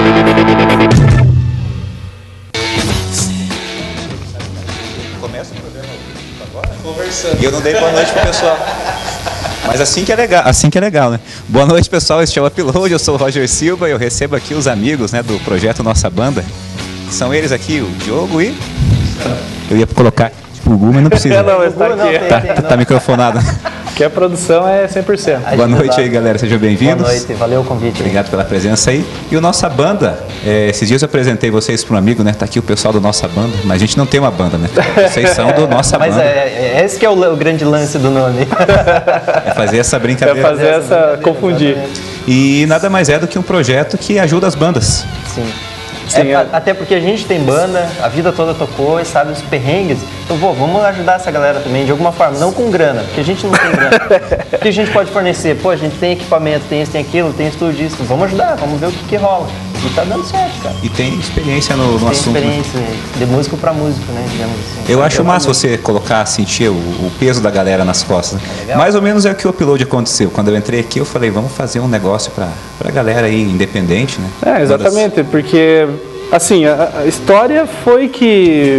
Começa o programa agora? Conversando. E eu não dei boa noite pro pessoal. Mas assim que é legal, né? Boa noite, pessoal. Este é o Upload, eu sou o Roger Silva e eu recebo aqui os amigos, né, do projeto Nossa Banda. São eles aqui, o Diogo e... Eu ia colocar o Gugu, mas não precisa. Não, mas tá aqui. Tá microfonado. Que a produção é 100%. Boa noite aí, galera. Sejam bem-vindos. Boa noite, valeu o convite. Obrigado pela presença aí. E o Nossa Banda, esses dias eu apresentei vocês para um amigo, né? Tá aqui o pessoal do Nossa Banda, mas a gente não tem uma banda, né? Vocês são do Nossa Banda. Mas esse que é o grande lance do nome. É fazer essa brincadeira. É fazer essa confundir. E nada mais é do que um projeto que ajuda as bandas. Sim. Até porque a gente tem banda, a vida toda tocou e sabe os perrengues. Então, vamos ajudar essa galera também de alguma forma, não com grana, porque a gente não tem grana. O que a gente pode fornecer? Pô, a gente tem equipamento, tem isso, tem aquilo, tem estúdio, isso. Vamos ajudar, vamos ver o que rola. E tá dando certo, cara. E tem experiência no assunto. Tem experiência, né? De músico pra músico, né? Digamos assim. Eu acho massa você colocar, sentir o peso da galera nas costas. Né? Mais ou menos é o que o Upload aconteceu. Quando eu entrei aqui, eu falei, vamos fazer um negócio pra galera aí, independente, né? Exatamente, porque, assim, a história foi que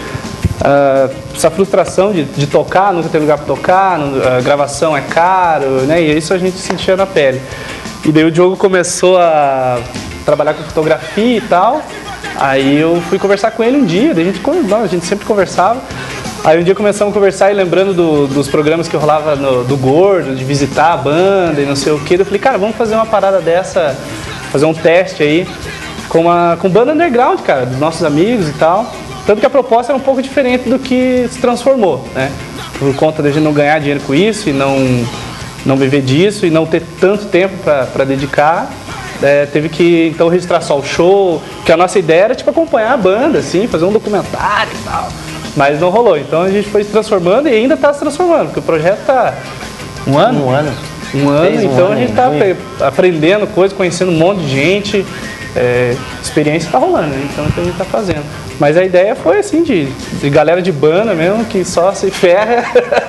essa frustração de tocar, nunca ter lugar para tocar, a gravação é caro, né? E isso a gente sentia na pele. E daí o Diogo começou a trabalhar com fotografia e tal. Aí eu fui conversar com ele um dia, daí a gente sempre conversava. Aí um dia começamos a conversar e lembrando dos programas que rolava do Gordo, de visitar a banda e não sei o que. Eu falei, cara, vamos fazer uma parada dessa, fazer um teste aí com banda underground, cara, dos nossos amigos e tal. Tanto que a proposta era um pouco diferente do que se transformou, né? Por conta de a gente não ganhar dinheiro com isso e não viver disso e não ter tanto tempo para dedicar. Teve que então registrar só o show, que a nossa ideia era tipo acompanhar a banda, assim, fazer um documentário e tal, mas não rolou. Então a gente foi se transformando e ainda está se transformando, porque o projeto está um ano, então a gente está aprendendo coisas, conhecendo um monte de gente, experiência está rolando, né? Então é o que a gente está fazendo. Mas a ideia foi assim, de galera de banda mesmo, que só se ferra.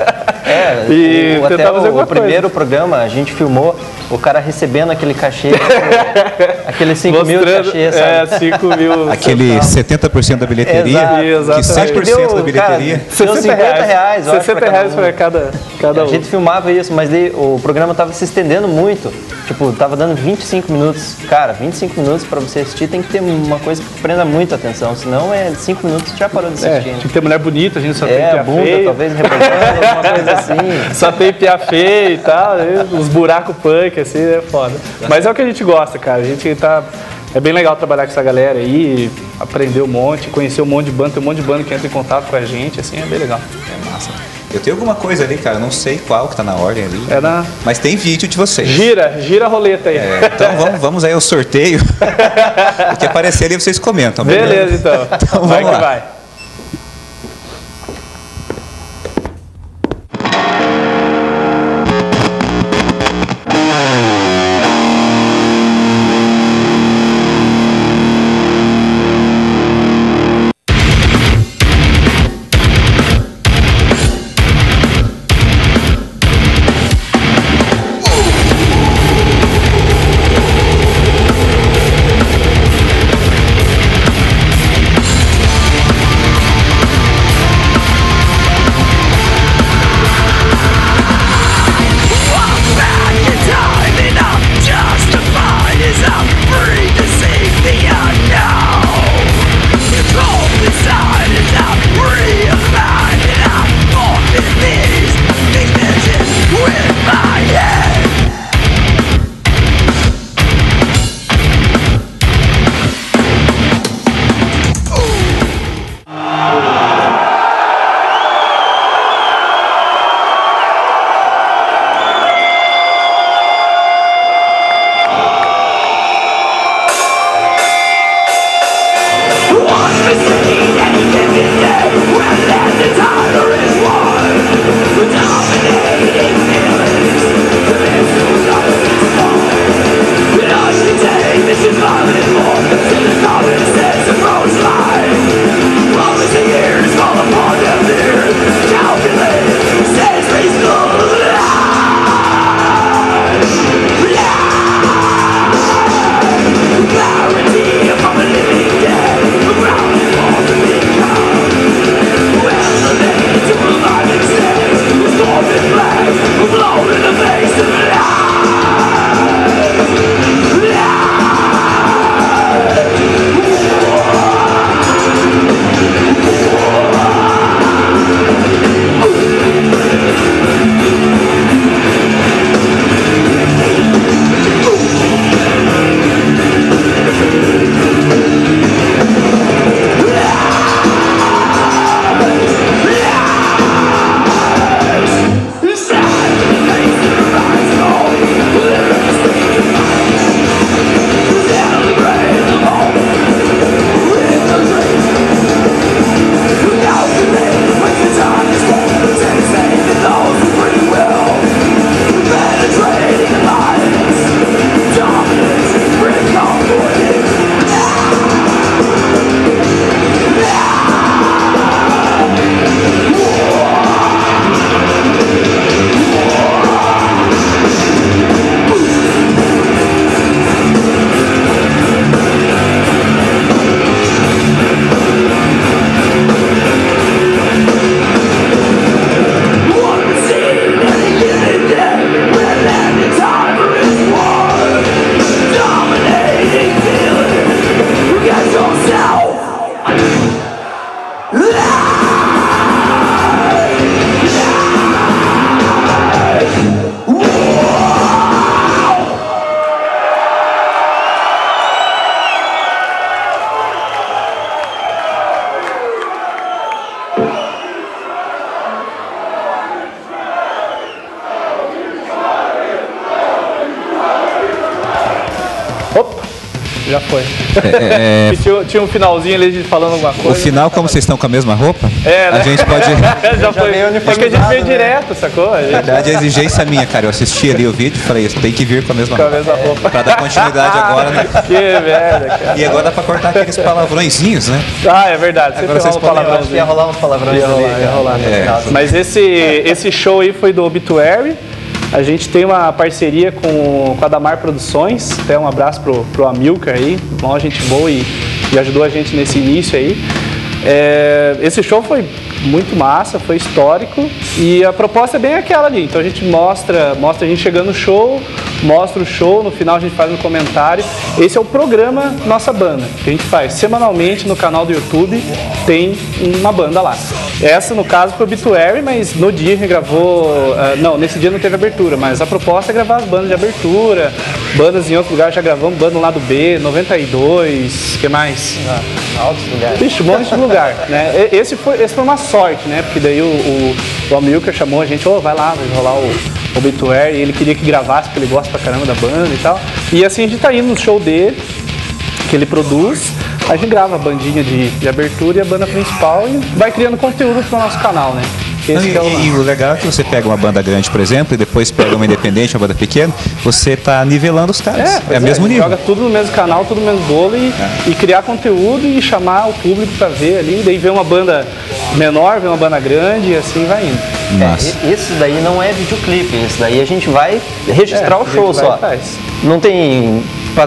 E até o primeiro programa a gente filmou o cara recebendo aquele cachê, aqueles 5 mil de cachê, sabe? 5 mil. Aquele 70% da bilheteria, que 100% da bilheteria. Deu 50 reais, eu acho, 60 reais para cada um. A gente filmava isso, mas daí o programa tava se estendendo muito. Tipo, tava dando 25 minutos. Cara, 25 minutos para você assistir tem que ter uma coisa que prenda muito a atenção, senão 5 minutos já parou de assistir. Tinha que ter mulher bonita, a gente só tem piá bunda, feio. Talvez rebolando, alguma coisa assim. Só tem piá feio e tal, os buracos punk, assim, é foda. Mas é o que a gente gosta, cara. A gente tá... É bem legal trabalhar com essa galera aí, aprender um monte, conhecer um monte de banda, tem um monte de banda que entra em contato com a gente, assim, é bem legal. É massa. Eu tenho alguma coisa ali, cara, não sei qual que tá na ordem ali. Mas tem vídeo de vocês. Gira a roleta aí. Então vamos aí ao sorteio. O que aparecer ali vocês comentam. Beleza, então. Então vamos lá. Vai. Já foi. Tinha um finalzinho ali de falando alguma coisa. O final, como vocês estão com a mesma roupa, né? a gente pode... Já foi. É que a gente veio direto, sacou? Na verdade, a exigência minha, cara. Eu assisti ali o vídeo e falei, tem que vir com a mesma roupa. Pra dar continuidade agora, né? Que merda, cara. E agora dá pra cortar aqueles palavrõezinhos, né? Ah, é verdade. Agora vocês podem... Ia rolar uns palavrões ia rolar. Mas esse show aí foi do Obituary. A gente tem uma parceria com a Damar Produções. Até um abraço pro Amilcar aí, uma gente boa e ajudou a gente nesse início aí. Esse show foi muito massa, foi histórico e a proposta é bem aquela ali. Então a gente mostra a gente chegando no show, mostra o show, no final a gente faz um comentário. Esse é o programa Nossa Banda, que a gente faz semanalmente no canal do YouTube, tem uma banda lá. Essa, no caso, foi Obituary, mas no dia a gente gravou... não, nesse dia não teve abertura, mas a proposta é gravar as bandas de abertura, bandas em outros lugares, já gravamos banda no lado B, 92, o que mais? Altos lugares. Vixe, um monte de lugar, né? Esse foi uma sorte, né? Porque daí o Amilcar chamou a gente, vai lá, vai rolar o Obituary, e ele queria que gravasse, porque ele gosta pra caramba da banda e tal. E assim a gente tá indo no show dele, que ele produz, a gente grava a bandinha de abertura e a banda principal e vai criando conteúdo pro nosso canal, né? E o legal é que você pega uma banda grande, por exemplo, e depois pega uma independente, uma banda pequena, você tá nivelando os caras. É o mesmo nível. Joga tudo no mesmo canal, tudo no mesmo bolo e criar conteúdo e chamar o público para ver ali. Daí ver uma banda menor, ver uma banda grande e assim vai indo. Esse daí não é videoclipe, esse daí a gente vai registrar o show só. Não tem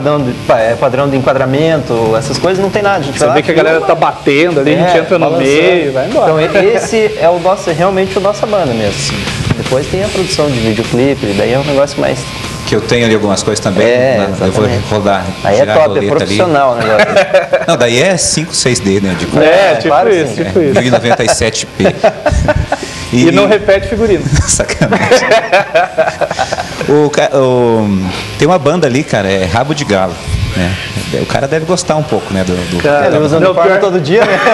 padrão de enquadramento, essas coisas, não tem nada. A gente Você vê que a galera tá batendo ali, a gente entra no meio e vai embora. Então esse é realmente a nossa banda mesmo. Depois tem a produção de videoclipe, daí é um negócio mais... Que eu tenho ali algumas coisas também, eu vou rodar. Aí é top, é profissional o negócio. Não, daí é 5, 6D, né? Tipo isso. 1097p. E não repete figurino. Sacanagem. Tem uma banda ali, cara, é Rabo de Galo. Né? O cara deve gostar um pouco, né? Ele usa uniforme todo dia, né?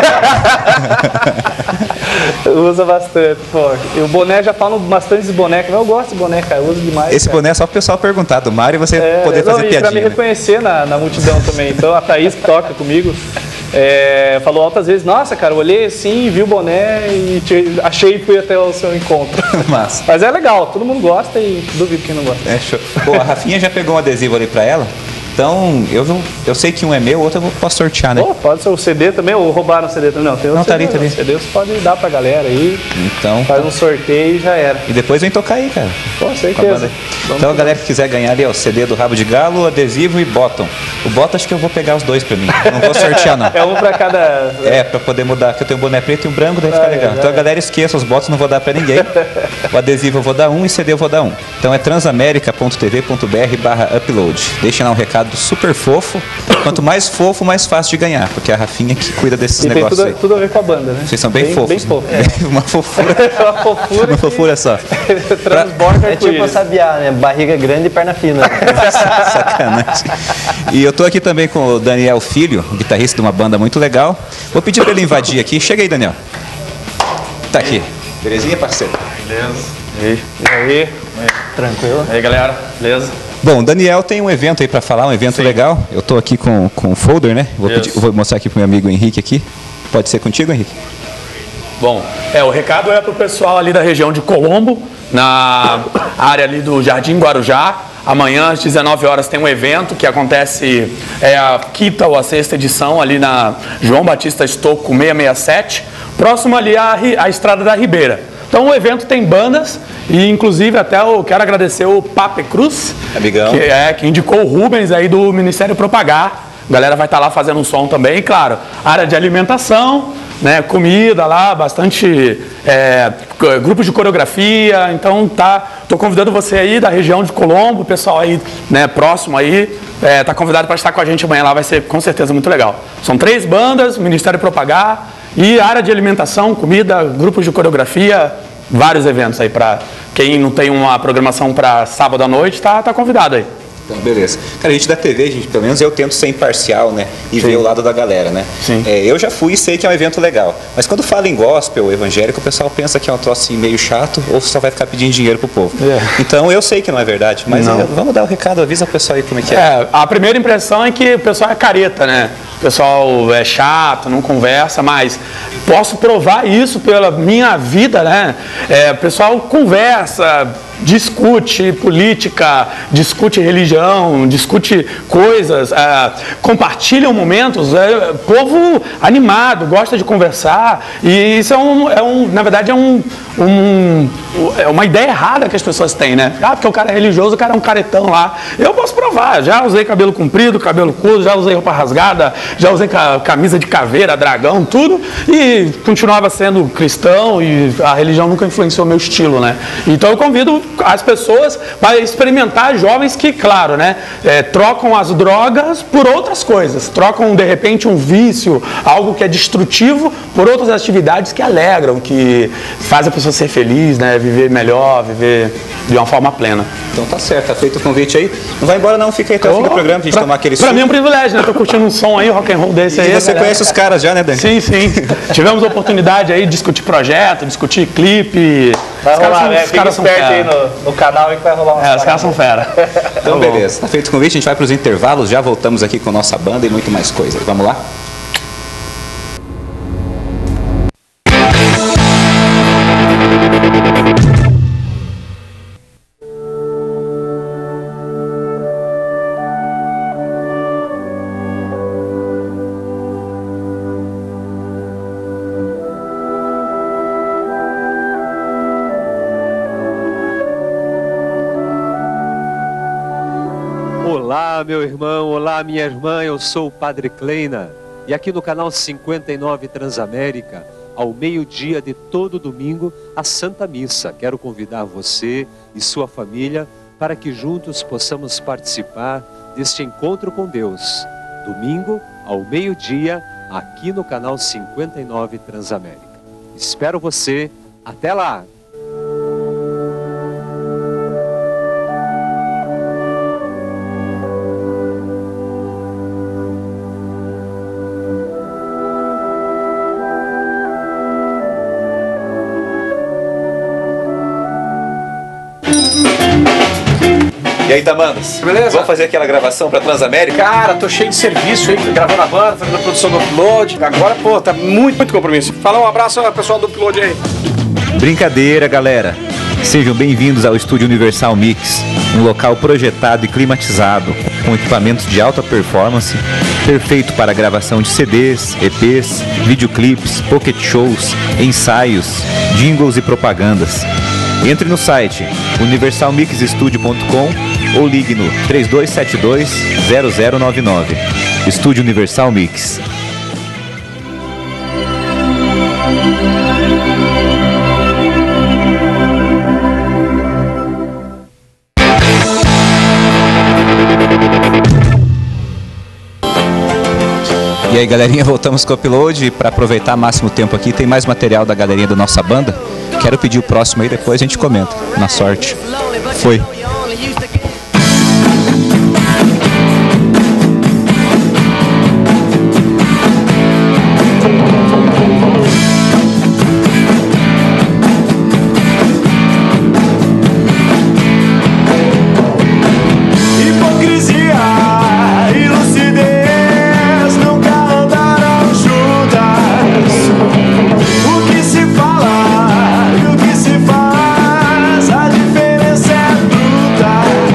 Usa bastante, pô. E o boné, já falam bastante de boné, mas eu gosto de boné, cara, eu uso demais. Esse boné é só pro pessoal perguntar do Mário e você poder fazer piadinha. Pra me reconhecer na multidão também. Então a Thaís, que toca comigo, falou altas vezes, nossa, cara, eu olhei assim, vi o boné e achei e fui até o seu encontro. Mas é legal, todo mundo gosta e duvido quem não gosta. Show. Pô, a Rafinha já pegou um adesivo ali pra ela. Então, eu sei que um é meu, o outro eu posso sortear, né? Pode ser o CD também, ou roubaram o CD também? Não, tem tá ali. O CD você pode dar pra galera aí. Então. Faz um sorteio e já era. E depois vem tocar aí, cara. Com certeza. Então, a galera que quiser ganhar ali, ó, o CD do Rabo de Galo, adesivo e bottom. O bottom acho que eu vou pegar os dois pra mim. Não vou sortear, não. É um pra cada. Pra poder mudar, porque eu tenho um boné preto e um branco, daí fica legal. Então a galera esqueça, os bottoms não vou dar pra ninguém. O adesivo eu vou dar um e CD eu vou dar um. Então é transamerica.tv.br/upload. Deixa lá um recado super fofo. Quanto mais fofo, mais fácil de ganhar, porque é a Rafinha que cuida desses negócios aí. Tudo a ver com a banda, né? Vocês são bem fofos. Bem fofos. Uma fofura. Uma fofura só. Transborda tipo a Sabiá, né? Barriga grande e perna fina. Sacanagem. E eu tô aqui também com o Daniel Filho, guitarrista de uma banda muito legal. Vou pedir pra ele invadir aqui. Chega aí, Daniel. Tá aqui. Belezinha, parceiro? Beleza. E aí? Tranquilo? E aí, galera? Beleza? Bom, o Daniel tem um evento aí para falar, um evento legal. Eu tô aqui com o folder, né? Vou mostrar aqui pro meu amigo Henrique aqui. Pode ser contigo, Henrique? Bom, o recado é pro pessoal ali da região de Colombo, na área ali do Jardim Guarujá. Amanhã, às 19 horas, tem um evento que acontece, a quinta ou a sexta edição ali na João Batista Estocco 667, próximo ali à Estrada da Ribeira. Então o evento tem bandas e inclusive até eu quero agradecer o Pape Cruz, amigão, que indicou o Rubens aí do Ministério Propagar. A galera vai estar lá fazendo um som também, e claro, área de alimentação, né, comida lá, bastante grupos de coreografia. Então tô convidando você aí da região de Colombo, o pessoal aí, né, próximo aí, tá convidado para estar com a gente amanhã lá, vai ser com certeza muito legal. São 3 bandas, Ministério Propagar e área de alimentação, comida, grupos de coreografia, vários eventos aí para quem não tem uma programação para sábado à noite, tá convidado aí. Então, beleza. Cara, a gente da TV, pelo menos eu tento ser imparcial, né? E ver o lado da galera, né? Sim. Eu já fui e sei que é um evento legal. Mas quando fala em gospel, evangélico, o pessoal pensa que é um troço assim, meio chato ou só vai ficar pedindo dinheiro pro povo. Então eu sei que não é verdade, mas vamos dar o recado, avisa o pessoal aí como é que é. A primeira impressão é que o pessoal é careta, né? O pessoal é chato, não conversa, mas posso provar isso pela minha vida, né? O pessoal conversa, discute política, discute religião, discute coisas, compartilham momentos, povo animado, gosta de conversar, e isso na verdade é uma ideia errada que as pessoas têm, né? Porque o cara é religioso, o cara é um caretão lá. Eu posso provar, já usei cabelo comprido, cabelo curto, já usei roupa rasgada, já usei camisa de caveira, dragão, tudo, e continuava sendo cristão, e a religião nunca influenciou meu estilo, né? Então eu convido as pessoas para experimentar, jovens que, claro, né, trocam as drogas por outras coisas, trocam de repente um vício, algo que é destrutivo, por outras atividades que alegram, que fazem a pessoa ser feliz, né, viver melhor, viver de uma forma plena. Então tá certo, tá feito o convite aí. Não vai embora não, fica aí até o fim do programa pra gente tomar aquele som. Pra mim é um privilégio, né? Tô curtindo um som aí, rock and roll desse aí. E você conhece os caras já, né, Dani? Sim, sim. Tivemos a oportunidade aí de discutir projeto, discutir clipe. Vai rolar, né? Fica esperto aí no canal e que vai rolar os caras são fera. Então beleza, tá feito o convite, a gente vai pros intervalos, já voltamos aqui com nossa banda e muito mais coisa. Vamos lá? Olá, meu irmão, olá, minha irmã, eu sou o Padre Kleina e aqui no canal 59 Transamérica, ao meio-dia de todo domingo, a Santa Missa. Quero convidar você e sua família para que juntos possamos participar deste encontro com Deus. Domingo, ao meio-dia, aqui no canal 59 Transamérica. Espero você, até lá! E aí, Tamandos? Beleza? Vamos fazer aquela gravação pra Transamérica? Cara, tô cheio de serviço aí, gravando a banda, fazendo a produção do Upload. Agora, pô, tá muito compromisso. Fala, um abraço ao pessoal do Upload aí. Brincadeira, galera. Sejam bem-vindos ao Estúdio Universal Mix, um local projetado e climatizado, com equipamentos de alta performance, perfeito para a gravação de CDs, EPs, videoclipes, pocket shows, ensaios, jingles e propagandas. Entre no site universalmixstudio.com ou ligue no 3272-0099. Estúdio Universal Mix. E aí, galerinha, voltamos com o Upload. Para aproveitar máximo tempo aqui, tem mais material da galerinha da nossa banda. Quero pedir o próximo aí, depois a gente comenta. Na sorte. Foi. Hipocrisia,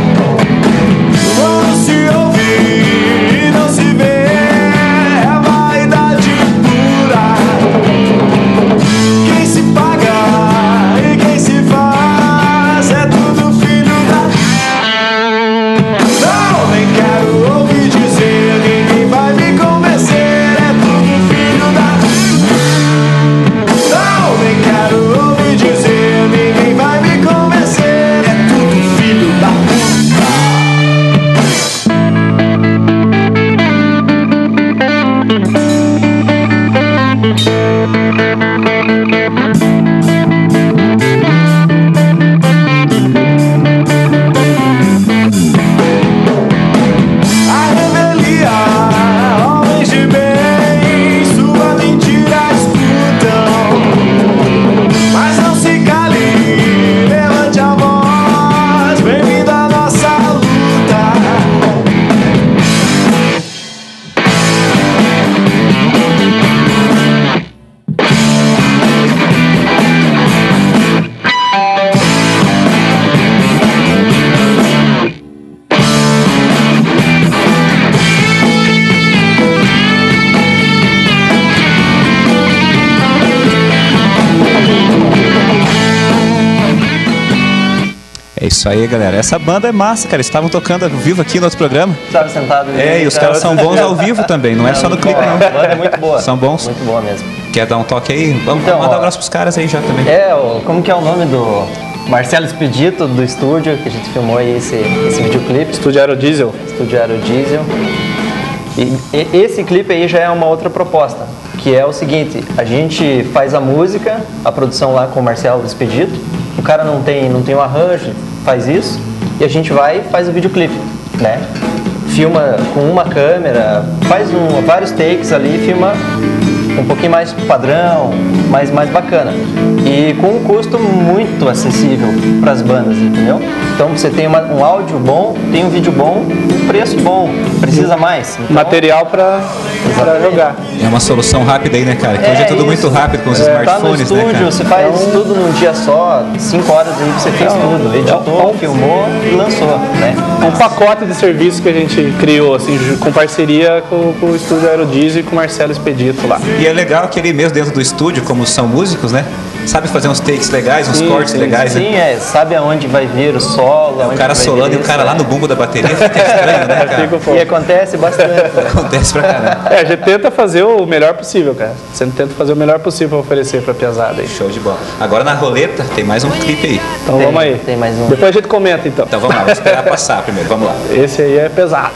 Isso aí, galera. Essa banda é massa, cara. Eles estavam tocando ao vivo aqui no outro programa. Estava sentado. E os caras são bons ao vivo também, não é só no clipe, não. A banda é muito boa. São bons. Muito boa mesmo. Quer dar um toque aí? Vamos Então, mandar um abraço pros caras aí já também. Como que é o nome do Marcelo Expedito, do estúdio, que a gente filmou aí esse videoclipe. Estúdio Aerodiesel. Estúdio Aerodiesel. E esse clipe aí já é uma outra proposta, que é o seguinte: a gente faz a música, a produção lá com o Marcelo Expedito, o cara não tem um arranjo, faz isso, e a gente vai e faz o videoclipe, né? Filma com uma câmera, faz vários takes ali, filma um pouquinho mais padrão, mais bacana. E com um custo muito acessível para as bandas, entendeu? Então você tem um áudio bom, tem um vídeo bom, um preço bom, precisa mais. Então, material para jogar. É uma solução rápida aí, né, cara? Que hoje é tudo muito rápido com os smartphones, tá no estúdio, né, cara? Você faz tudo num dia só, 5 horas aí você fez tudo, editou, filmou e lançou, né? Um pacote de serviços que a gente criou, assim, com parceria com o Estúdio Aerodiesel e com o Marcelo Expedito lá. E é legal que ele mesmo dentro do estúdio, como são músicos, né? Sabe fazer uns takes legais, uns cortes legais, né? Sim, sabe aonde vai vir o solo. O cara solando e o cara lá no bumbo da bateria fica estranho, né, cara? E acontece bastante. Acontece pra caramba. A gente tenta fazer o melhor possível, cara. Você tenta fazer o melhor possível pra oferecer pra piazada aí. Show de bola. Agora na roleta tem mais um clipe aí. Então vamos aí. Tem mais um. Depois a gente comenta então. Então vamos lá, vamos esperar passar primeiro, vamos lá. Esse aí é pesado.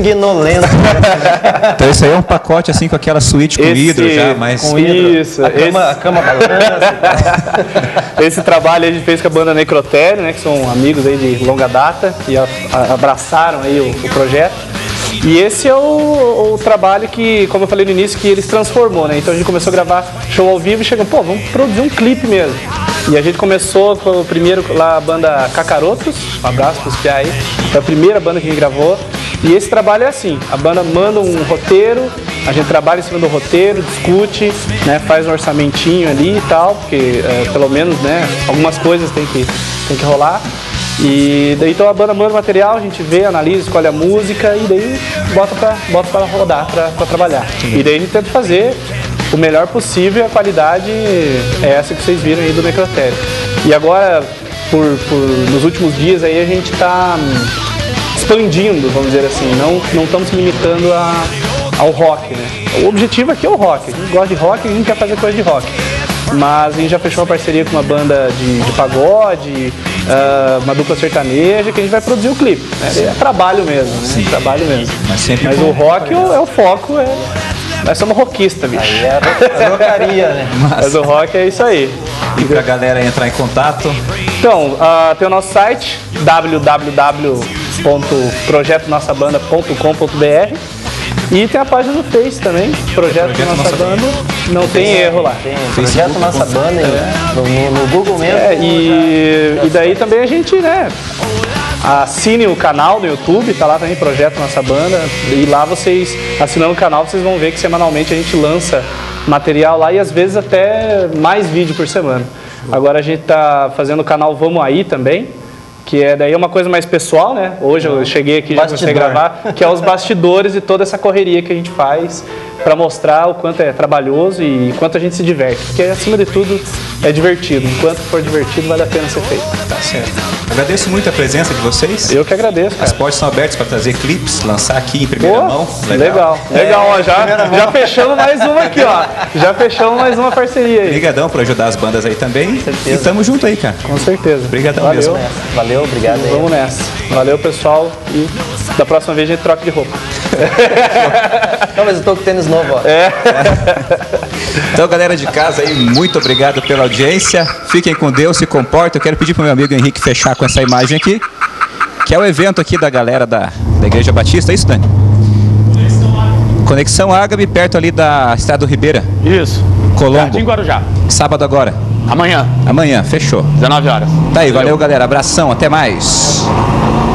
sanguinolento. Então isso aí é um pacote assim com aquela suíte com hidro já, mas... Com isso. A cama balança. Esse trabalho a gente fez com a banda Necrotério, né, que são amigos aí de longa data e abraçaram aí o projeto. E esse é o trabalho que, como eu falei no início, que eles transformou, né? Então a gente começou a gravar show ao vivo e chegou, pô, vamos produzir um clipe mesmo. E a gente começou com o primeiro lá, a banda Cacarotos, um abraço pros piá aí, foi a primeira banda que a gente gravou. E esse trabalho é assim, a banda manda um roteiro, a gente trabalha em cima do roteiro, discute, né, faz um orçamentinho ali e tal, porque pelo menos, né, algumas coisas tem que rolar. E daí então a banda manda o material, a gente vê, analisa, escolhe a música e daí bota pra rodar, pra trabalhar. E daí a gente tenta fazer o melhor possível e a qualidade é essa que vocês viram aí do Necrotério. E agora, nos últimos dias aí a gente tá expandindo, vamos dizer assim, não estamos se limitando ao rock, né? O objetivo aqui é o rock, a gente gosta de rock e a gente quer fazer coisa de rock. Mas a gente já fechou uma parceria com uma banda de pagode, uma dupla sertaneja, que a gente vai produzir o clipe. Né? É trabalho mesmo, né? Sim. Trabalho mesmo. Mas o rock é o foco, nós somos rockistas, bicho. Aí é a rocaria, né? Mas o rock é isso aí. E pra galera entrar em contato? Então, tem o nosso site, www.projetonossabanda.com.br. E tem a página no Face também, Projeto Nossa Banda. Não tem erro lá. Tem Projeto Nossa Banda no Google mesmo. E daí também a gente, né, assine o canal do YouTube, tá lá também, Projeto Nossa Banda. E lá vocês, assinando o canal, vocês vão ver que semanalmente a gente lança material lá e às vezes até mais vídeo por semana. Agora a gente tá fazendo o canal Vamos Aí também, que daí é uma coisa mais pessoal, né? Hoje eu cheguei aqui, já comecei a gravar, que é os bastidores de toda essa correria que a gente faz para mostrar o quanto é trabalhoso e quanto a gente se diverte. Porque, acima de tudo, é divertido. Enquanto for divertido, vale a pena ser feito. Tá certo. Agradeço muito a presença de vocês. Eu que agradeço, cara. As portas são abertas para trazer clipes, lançar aqui em primeira mão. Legal, ó, já fechamos mais uma aqui, ó. Já fechamos mais uma parceria aí. Obrigadão por ajudar as bandas aí também. E tamo junto aí, cara. Com certeza. Obrigadão mesmo. Valeu, obrigado aí. Vamos nessa. Valeu, pessoal. E da próxima vez a gente troca de roupa. Não, mas eu tô com tênis novo, ó. Então, galera de casa aí, muito obrigado pela audiência. Fiquem com Deus, se comportem. Eu quero pedir pro meu amigo Henrique fechar com essa imagem aqui, que é o evento aqui da galera da Igreja Batista. É isso, Dani? Conexão Ágape, perto ali da Estrada do Ribeira. Isso. Colombo. Jardim Guarujá. Sábado agora. Amanhã. Amanhã, fechou. 19 horas. Tá aí, valeu galera. Abração, até mais.